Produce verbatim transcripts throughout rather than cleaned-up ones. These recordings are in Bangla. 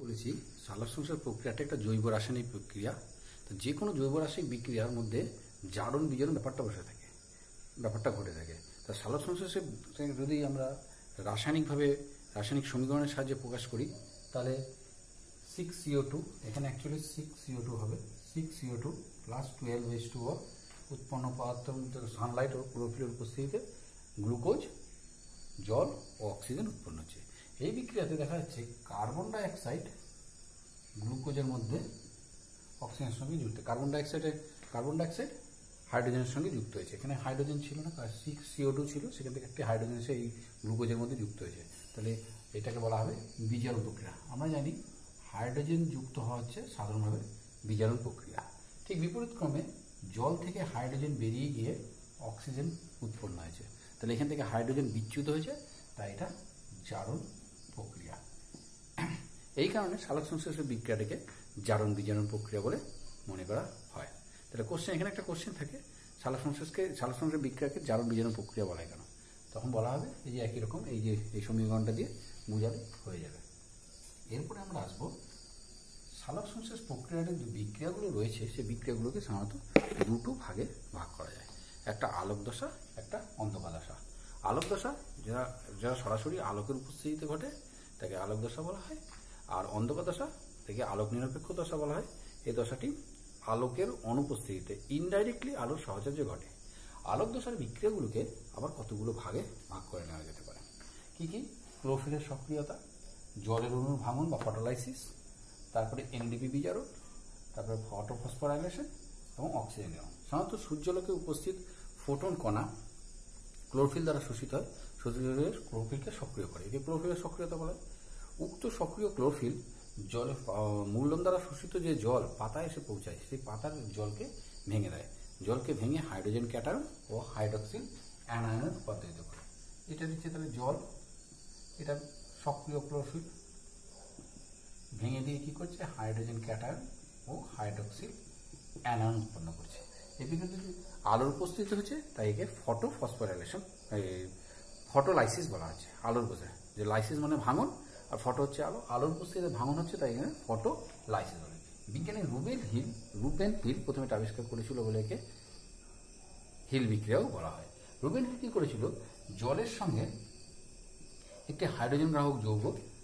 বলেছি সালোকসংশ্লেষ প্রক্রিয়াটা একটা জৈব রাসায়নিক প্রক্রিয়া। তো যে কোনো জৈব রাসায়নিক বিক্রিয়ার মধ্যে জারণ বিজারণ ব্যাপারটা বসে থাকে, ব্যাপারটা ঘটে থাকে। তা সালোকসংশ্লেষে যদি আমরা রাসায়নিকভাবে রাসায়নিক সমীকরণের সাহায্যে প্রকাশ করি তাহলে সিক্স সিও টু, এখানে অ্যাকচুয়ালি সিক্স সিও টু হবে, six CO two plus twelve H two O উৎপন্ন পদার্থের মধ্যে সানলাইট ও ক্লোরোফিলের উপস্থিতিতে গ্লুকোজ, জল ও অক্সিজেন উৎপন্ন হচ্ছে। এই বিক্রিয়াতে দেখা যাচ্ছে কার্বন ডাইঅক্সাইড গ্লুকোজের মধ্যে অক্সিজেনের সঙ্গে যুক্ত। কার্বন ডাইঅক্সাইডে কার্বন ডাইঅক্সাইড হাইড্রোজেনের সঙ্গে যুক্ত হয়েছে। এখানে হাইড্রোজেন ছিল না, সিক্স সিও টু ছিল, সেখান থেকে একটি হাইড্রোজেন এসে এই গ্লুকোজের মধ্যে যুক্ত হয়েছে। তাহলে এটাকে বলা হবে বিজারণ প্রক্রিয়া। আমরা জানি হাইড্রোজেন যুক্ত হওয়া হচ্ছে সাধারণভাবে বিজারণ প্রক্রিয়া। ঠিক বিপরীত ক্রমে জল থেকে হাইড্রোজেন বেরিয়ে গিয়ে অক্সিজেন উৎপন্ন হয়েছে। তাহলে এখান থেকে হাইড্রোজেন বিচ্যুত হয়েছে, তাই এটা জারণ প্রক্রিয়া। এই কারণে সালোকসংশ্লেষ বিক্রিয়াটাকে জারণ বিজারণ প্রক্রিয়া বলে মনে করা হয়। তাহলে কোশ্চেন, এখানে একটা কোশ্চেন থাকে, সালোকসংশ্লেষকে সালোকসংশ্লেষ বিক্রিয়াকে জারণ বিজারণ প্রক্রিয়া বলা হয় কেন? তখন বলা হবে এই যে একই রকম এই যে এই সমীকরণটা দিয়ে বোঝালে হয়ে যাবে। এরপরে আমরা আসবো সালোকসংশ্লেষ প্রক্রিয়ার যে বিক্রিয়াগুলো রয়েছে সেই বিক্রিয়াগুলোকে সাধারণত দুটো ভাগে ভাগ করা যায়, একটা আলোক দশা, একটা অন্ধকার দশা। আলোক দশা যারা যারা সরাসরি আলোকের উপস্থিতিতে ঘটে তাকে আলোক দশা বলা হয়, আর অন্ধকার দশা থেকে আলোক নিরপেক্ষ দশা বলা হয়। এই দশাটি আলোকের অনুপস্থিতিতে ইনডাইরেক্টলি আলোর সাহায্যে ঘটে। আলোক দশার বিক্রিয়াগুলোকে আবার কতগুলো ভাগে ভাগ করে নেওয়া যেতে পারে। কি কি? ক্লোরোফিলের সক্রিয়তা, জলের অণুর ভাঙন বা ফটোলাইসিস, তারপরে এনএডিপি বিজারণ, তারপরে ফটোফসফোরাইলেশন এবং অক্সিজেন নির্গমন। সাধারণত সূর্যালোকে উপস্থিত ফোটন কণা ক্লোরোফিল দ্বারা শোষিত হয়, শোষিত হয়ে ক্লোরোফিলকে সক্রিয় করে, একে ক্লোরোফিলের সক্রিয়তা বলা হয়। উক্ত সক্রিয় ক্লোরোফিল জলে মূলদণ্ড দ্বারা শোষিত যে জল পাতায় এসে পৌঁছায়, সেই পাতার জলকে ভেঙে দেয়, জলকে ভেঙে হাইড্রোজেন ক্যাটায়ন ও হাইড্রক্সিল অ্যানায়নে রূপান্তরিত করে। এটা দিচ্ছে তাহলে জল, এটা সক্রিয় ক্লোরোফিল ভেঙে দিয়ে কি করছে, হাইড্রোজেন ক্যাটায়ন ও হাইড্রক্সিল অ্যানায়ন উৎপন্ন করছে। এদিকে যদি আলোর উপস্থিতি হচ্ছে তাই একে ফটো ফসফোরাইলেশন ফটোলাইসিস বলা হচ্ছে। আলোর বোঝায় যে লাইসিস মানে ভাঙন, আর ফটো হচ্ছে আলো, আলোর উপস্থিতিতে ভাঙন হচ্ছে, তাই এখানে ফটোলাইসিস বলে। বিজ্ঞানী রুবেন হিল রুবেন হিল প্রথমে এটা আবিষ্কার করেছিল বলে একে হিল বিক্রিয়াও বলা হয়। রুবেন হিল কি করেছিল, জলের সঙ্গে একটি হাইড্রোজেন গ্রাহক যৌগ,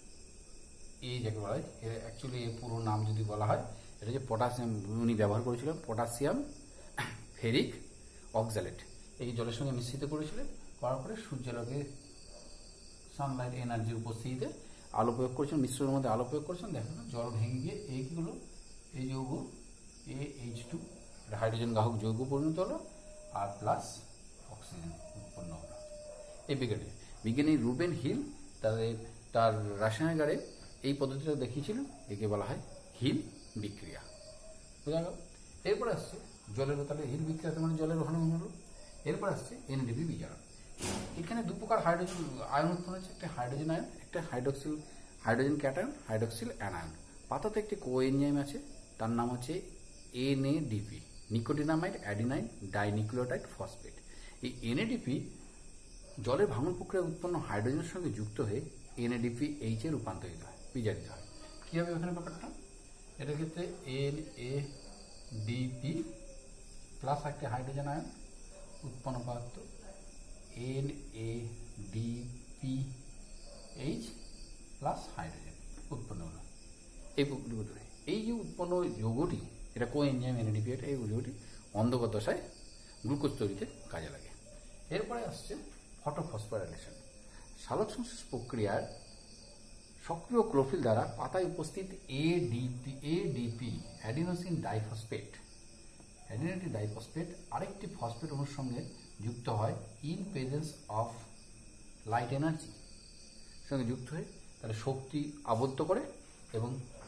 এই যাকে বলা হয়, এর অ্যাকচুয়ালি এর পুরো নাম যদি বলা হয়, এটা যে পটাশিয়াম উনি ব্যবহার করেছিলেন, পটাশিয়াম ফেরিক অক্সালেট, এই জলের সঙ্গে মিশ্রিত করেছিলেন। করার পরে সূর্যালোকে সানলাইট এনার্জির উপস্থিতিতে আলো প্রয়োগ করেছেন, মিশ্রণের মধ্যে আলো প্রয়োগ করেছেন, দেখেন জল ভেঙে গিয়ে এইগুলো এই যৌগ এ এইচ টু হাইড্রোজেন গ্রাহক যৌগ পরিণত হলো, আর প্লাস অক্সিজেন উৎপন্ন হলো। এই বিজ্ঞানী বিজ্ঞানী রুবেন হিল তাদের তার রাসায়নিকারে এই পদ্ধতিটা দেখিয়েছিলেন, একে বলা হয় হিল বিক্রিয়া। বোঝা গেল? এরপরে আসছে জলের, তাহলে হিল বিক্রিয়াতে মানে জলের ওখানে হলো। এরপর আসছে এনএডিপি বিজারণ। এখানে দু প্রকার হাইড্রোজেন আয়ন উৎপন্ন হচ্ছে, একটা হাইড্রোজেন আয়ন, একটা hydroxyl hydrogen cation hydroxyl anion. পাতাতে একটি কোএনজাইম আছে, তার নাম হচ্ছে NADP, nicotinamide adenine dinucleotide phosphate. এই এনএডিপি জলের ভাঙন প্রক্রিয়ায় উৎপন্ন হাইড্রোজেনের সঙ্গে যুক্ত হয়ে এনএডিপি এইচে রূপান্তরিত হয়, বিজারিত হয়। কী হবে ওখানে ব্যাপারটা? এটার ক্ষেত্রে এন এ ডিপি প্লাস একটি হাইড্রোজেন আয়ন উৎপন্ন পদার্থ N A DP H plus hydrogen উৎপন্ন হলো। এই প্রক্রিয়া এই যে উৎপন্ন যৌগটি, এটা কোএনজাইম এনএডিপি, এটা এই যৌগটি অন্ধকার দশায় গ্লুকোজ তৈরিতে কাজে লাগে। এরপরে আসছে ফটোফসফোরাইলেশন। সালোকসংশ্লেষ প্রক্রিয়ার সক্রিয় ক্লোরোফিল দ্বারা পাতায় উপস্থিত ADP ADP adenosine diphosphate adenosine diphosphate আরেকটি ফসফেট অণুর সঙ্গে যুক্ত হয় in presence of light energy সঙ্গে যুক্ত হয়ে তাহলে শক্তি আবদ্ধ করে এবং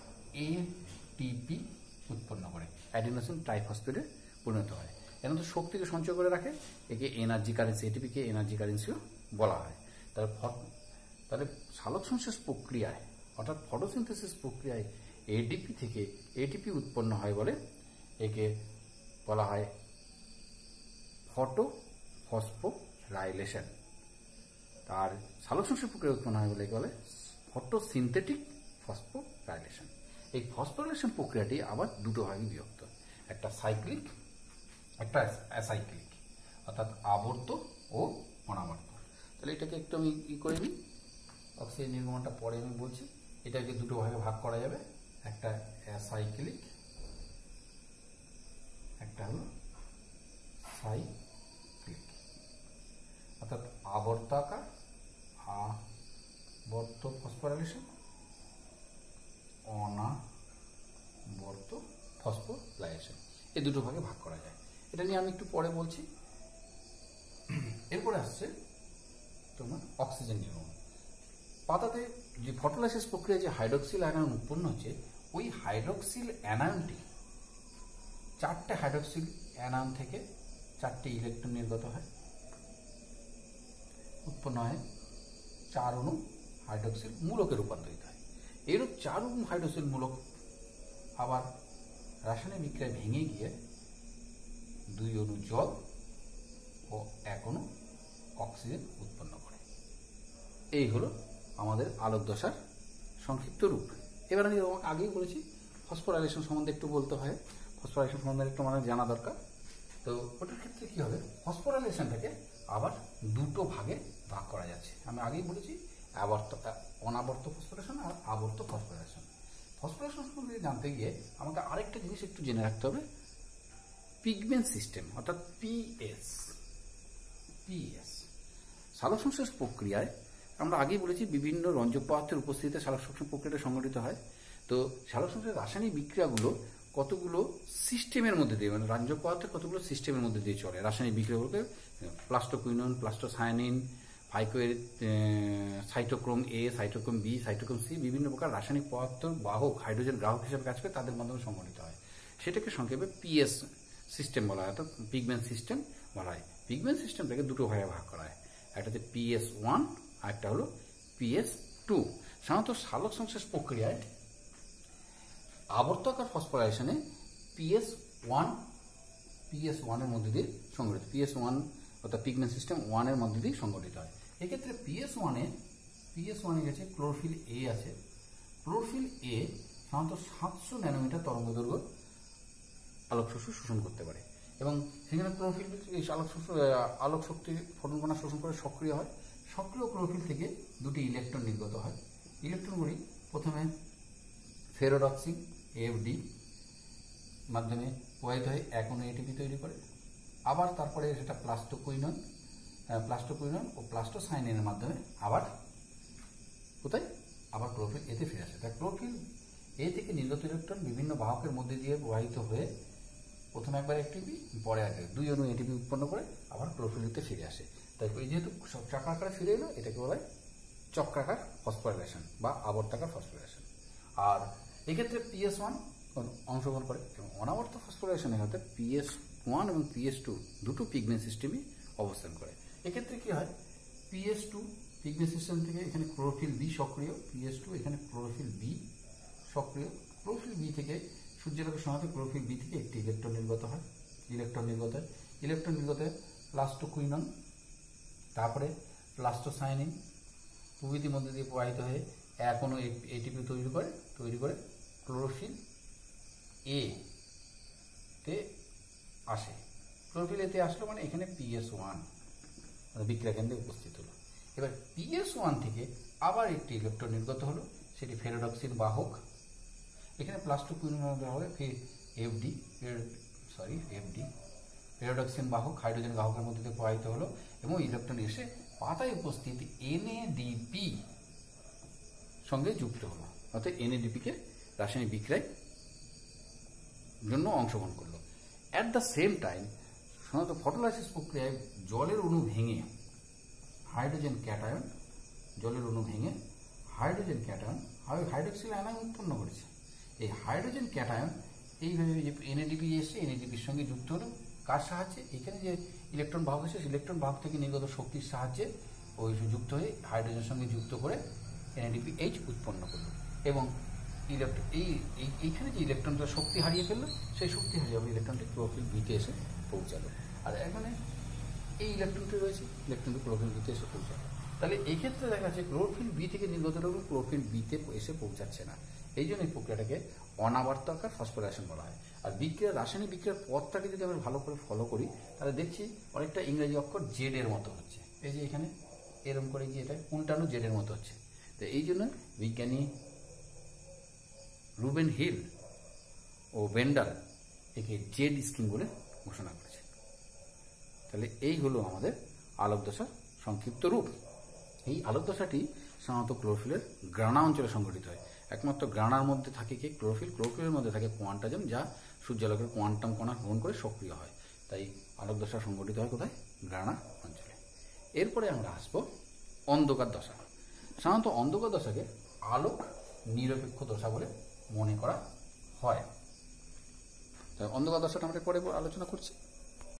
এটিপি উৎপন্ন করে, অ্যাডিনোসিন ট্রাইফসফেটে পরিণত হয়। এর মধ্যে শক্তিকে সঞ্চয় করে রাখে, একে এনার্জি কারেন্সি, এটিপিকে এনার্জি কারেন্সিও বলা হয়। তাহলে তাহলে সালোকসংশ্লেষ প্রক্রিয়ায় অর্থাৎ ফটোসিনথেসিস প্রক্রিয়ায় এডিপি থেকে এটিপি উৎপন্ন হয় বলে একে বলা হয় ফটো ফসফোরাইলেশন। তার সালোকসংশ্লেষ প্রক্রিয়া উৎপন্ন হয় বলে একে বলে ফটোসিনথেটিক ফসফো ফসফোরাইলেশন। এই ফসফোরাইলেশন প্রক্রিয়াটি আবার দুটো ভাগে বিভক্ত, একটা সাইক্লিক, একটা অ্যাসাইক্লিক, অর্থাৎ আবর্ত ও অনাবর্ত। তাহলে এটাকে একটু আমি ই করে নিই, অক্সিজেন নির্গমনটা পরে আমি বলছি। এটাকে দুটো ভাগে ভাগ করা যাবে, একটা অ্যাসাইক্লিক, একটা হলো সাইক্লিক, অর্থাৎ আবর্তাকার আবর্ত ফসফোরাইলেশন, অনাবর্ত ফসফোরাইলেশন, এই দুটো ভাগে ভাগ করা যায়। এটা নিয়ে আমি একটু পরে বলছি। এরপরে আসছে তোমার অক্সিজেন নির্গমন। পাতাতে যে ফটোলাইসিস প্রক্রিয়ায় যে হাইড্রক্সিল অ্যানায়ন উৎপন্ন হচ্ছে, ওই হাইড্রক্সিল অ্যানায়নটি চারটে হাইড্রক্সিল অ্যানায়ন থেকে চারটে ইলেকট্রন নির্গত হয়, উৎপন্ন হয় চার অণু হাইড্রক্সিল মূলকে রূপান্তরিত হয়। এরূপ চার অণু হাইড্রক্সিল মূলক আবার রাসায়নিক বিক্রিয়ায় ভেঙে গিয়ে দুই অণু জল ও এক অণু অক্সিজেন উৎপন্ন করে। এই হলো আমাদের আলোক দশার সংক্ষিপ্ত রূপ। এবার আমি তোমাকে আগেই বলেছি ফসফোরাইলেশন সম্বন্ধে একটু বলতে হয়, ফসফোরাইলেশন সম্বন্ধে একটু মানে জানা দরকার। তো ওটার ক্ষেত্রে কী হবে, ফসফোরাইলেশনটাকে আবার দুটো ভাগে ভাগ করা যাচ্ছে। আমি আগেই বলেছি আবর্ত অনাবর্ত ফসফোরাইলেশন আর আবর্ত ফসফোরাইলেশন। ফসফোরাইলেশন সম্বন্ধে জানতে গিয়ে আমাকে আরেকটা জিনিস একটু জেনে রাখতে হবে, পিগমেন্ট সিস্টেম, অর্থাৎ পিএস। পিএস সালোক সংশ্লেষ প্রক্রিয়ায় আমরা আগেই বলেছি বিভিন্ন রঞ্জক পদার্থের উপস্থিতিতে সালোক সংশ্লেষ প্রক্রিয়াটা সংঘটিত হয়। তো সালোক সংশ্লেষ রাসায়নিক বিক্রিয়াগুলো কতগুলো সিস্টেমের মধ্যে দিয়ে, মানে রঞ্জক পদার্থের কতগুলো সিস্টেমের মধ্যে দিয়ে চলে। রাসায়নিক বিক্রিয়াগুলোকে প্লাস্টোকুইনন, প্লাস্টোসায়ানিন, ফাইকোয়ের cytochrome A, cytochrome B, cytochrome C, বিভিন্ন প্রকার রাসায়নিক পদার্থ বাহক হাইড্রোজেন গ্রাহক হিসেবে কাজ করে, তাদের মাধ্যমে সংঘটিত হয়। সেটাকে সংক্ষেপে পিএস সিস্টেম বলা হয়, অর্থাৎ পিগমেন্ট সিস্টেম বলা হয়। পিগমেন্ট সিস্টেমটাকে দুটো ভাগে ভাগ করা হয়, একটা হচ্ছে পিএস ওয়ান আর একটা হলো পিএস টু। সাধারণত সালোক সংশ্লেষ প্রক্রিয়ায় আবর্তকার ফসফোরাইলেশনে পিএস ওয়ান পিএস ওয়ানের মধ্যে দিয়ে সংগঠিত, পিএস ওয়ান অর্থাৎ পিগমেন্ট সিস্টেম ওয়ানের মধ্যে দিয়ে সংগঠিত হয়। এক্ষেত্রে পিএস ওয়ানে পিএস ওয়ানে গেছে ক্লোরোফিল এ আছে। ক্লোরোফিল এ সাধারণত সাতশো ন্যানোমিটার তরঙ্গ দৈর্ঘ্য আলোক শোষণ শোষণ করতে পারে, এবং সেখানে ক্লোরোফিল এই আলোক আলোক শক্তি ফোটন কণা শোষণ করে সক্রিয় হয়। সক্রিয় ক্লোরোফিল থেকে দুটি ইলেকট্রন নির্গত হয়। ইলেকট্রনগুলি প্রথমে ফেরোডক্সিন এফডি মাধ্যমে প্রবাহিত হয়ে এক অণু এটিপি তৈরি করে, আবার তারপরে সেটা প্লাস্টোকুইনন প্লাস্টোকুইনন ও প্লাস্টোসায়ানিনের মাধ্যমে আবার কোথায় আবার ক্লোরোফিল এতে ফিরে আসে। তাই ক্লোরোফিল এ থেকে নির্গত ইলেকট্রন বিভিন্ন বাহকের মধ্যে দিয়ে প্রবাহিত হয়ে প্রথমে একবার এটিপি, পরে আগে দুই অণু এটিপি উৎপন্ন করে আবার ক্লোরোফিলতে ফিরে আসে। তাই এই যেহেতু চক্রাকারে ফিরে এলো, এটাকে বলা হয় চক্রাকার ফসফোরাইলেশন বা আবর্তাকার ফসফোরাইলেশন। আর এক্ষেত্রে পিএস ওয়ান অংশগ্রহণ করে, এবং অনাবর্ত ফসফোরাইলেশনের ক্ষেত্রে পিএস ওয়ান এবং পিএস টু দুটো পিগমেন্ট সিস্টেমই অবস্থান করে। এক্ষেত্রে কি হয়, পিএস টু পিগমেন্ট সিস্টেম থেকে এখানে ক্লোরোফিল বি সক্রিয়, পিএস টু এখানে ক্লোরোফিল বি সক্রিয়। ক্লোরোফিল বি থেকে সূর্যালোকের সঙ্গে ক্লোরোফিল বি থেকে একটি ইলেকট্রন নির্গত হয়, ইলেকট্রন নির্গত হয় ইলেকট্রন নির্গত হয় প্লাস্টোকুইনন, তারপরে প্লাস্টোসায়ানিন প্রভৃতির মধ্যে দিয়ে প্রবাহিত হয়ে এক অণু এটিপি তৈরি করে তৈরি করে ক্লোরোফিল এ তে আসে। ক্লোরোফিল এতে আসলো মানে এখানে পিএস ওয়ান বিক্রিয়া কেন্দ্রে উপস্থিত হলো। এবার পিএস ওয়ান থেকে আবার একটি ইলেকট্রন নির্গত হলো, সেটি ফেরোডক্সিন বাহক। এখানে প্লাস্টোকুইনন হবে এফডি সরি এফডি ফেরোডক্সিন বাহক হাইড্রোজেন গ্রাহকের মধ্যে দিয়ে প্রবাহিত হলো, এবং ইলেকট্রন এসে পাতায় উপস্থিত এনএডিপি সঙ্গে যুক্ত হলো, অর্থাৎ এনএডিপিকে রাসায়নিক বিক্রিয়ায় জন্য অংশগ্রহণ করলো। অ্যাট দ্য সেম টাইম সাধারণত ফটোলাইসিস প্রক্রিয়ায় জলের অণু ভেঙে হাইড্রোজেন ক্যাটায়ন জলের অণু ভেঙে হাইড্রোজেন ক্যাটায়ন হাইড্রোক্সিল আয়ন উৎপন্ন করেছে। এই হাইড্রোজেন ক্যাটায়ন এইভাবে যে এনএডিপি এসে এনএডিপির সঙ্গে যুক্ত হলো, কার সাহায্যে, এখানে যে ইলেকট্রন বাহক এসে ইলেকট্রন বাহক থেকে নির্গত শক্তির সাহায্যে ওই যুক্ত হয়ে হাইড্রোজেনের সঙ্গে যুক্ত করে এনএডিপি এইচ উৎপন্ন করলো, এবং ইলেকট্রন এই এইখানে যে ইলেকট্রনটা শক্তি হারিয়ে ফেললো, সেই শক্তি হারিয়ে ইলেকট্রনটি ক্লোরোফিল বিতে এসে পৌঁছালো। আর এখানে এই ইলেকট্রনটি রয়েছে, ইলেকট্রনটি ক্লোরোফিল বিতে এসে পৌঁছালো। তাহলে এই ক্ষেত্রে দেখা যাচ্ছে ক্লোরোফিল বি থেকে নির্গত হলেও ক্লোরোফিল বিতে এসে পৌঁছাচ্ছে না। এই জন্য এই প্রক্রিয়াটাকে অনাবর্তকার ফসফোরাইলেশন বলা হয়। আর বিক্রিয়ার রাসায়নিক বিক্রিয়ার পথটাকে যদি আমরা ভালো করে ফলো করি তাহলে দেখছি অনেকটা ইংরেজি অক্ষর জেড এর মতো হচ্ছে। এই যে এখানে এরকম করে গিয়ে এটা উল্টানো জেড এর মতো হচ্ছে। তো এই জন্য বিজ্ঞানী রুবেন হিল ও ভেন্ডাল একে জেড স্কিম বলে ঘোষণা করেছে। তাহলে এই হলো আমাদের আলোকদশার সংক্ষিপ্ত রূপ। এই আলোকদশাটি সাধারণত ক্লোরোফিলের গ্রানা অঞ্চলে সংঘটিত হয়। একমাত্র গ্রানার মধ্যে থাকে কি ক্লোরোফিল, ক্লোরোফিলের মধ্যে থাকে কোয়ান্টাজম, যা সূর্যালোকের কোয়ান্টাম কণা গ্রহণ করে সক্রিয় হয়। তাই আলোকদশা সংঘটিত হয় কোথায়? গ্রানা অঞ্চলে। এরপরে আমরা আসবো অন্ধকার দশা। সাধারণত অন্ধকার দশাকে আলোক নিরপেক্ষ দশা বলে মনে করা হয়। তাই অন্ধকার দশাটা আমরা পরে আলোচনা করছি।